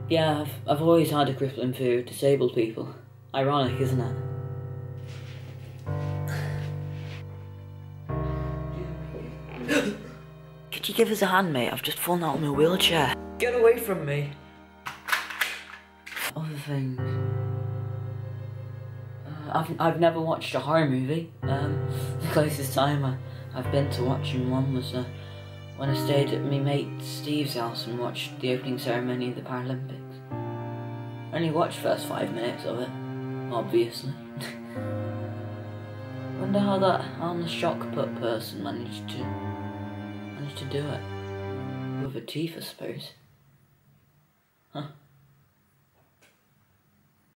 Yeah, I've always had a crippling fear of disabled people. Ironic, isn't it? Could you give us a hand, mate? I've just fallen out of my wheelchair. Get away from me! Other things... I've never watched a horror movie. The closest time I've been to watching one was when I stayed at my mate Steve's house and watched the opening ceremony of the Paralympics. I only watched the first 5 minutes of it, obviously. Wonder how that harmless shock put person managed to do it. With her teeth, I suppose. Huh.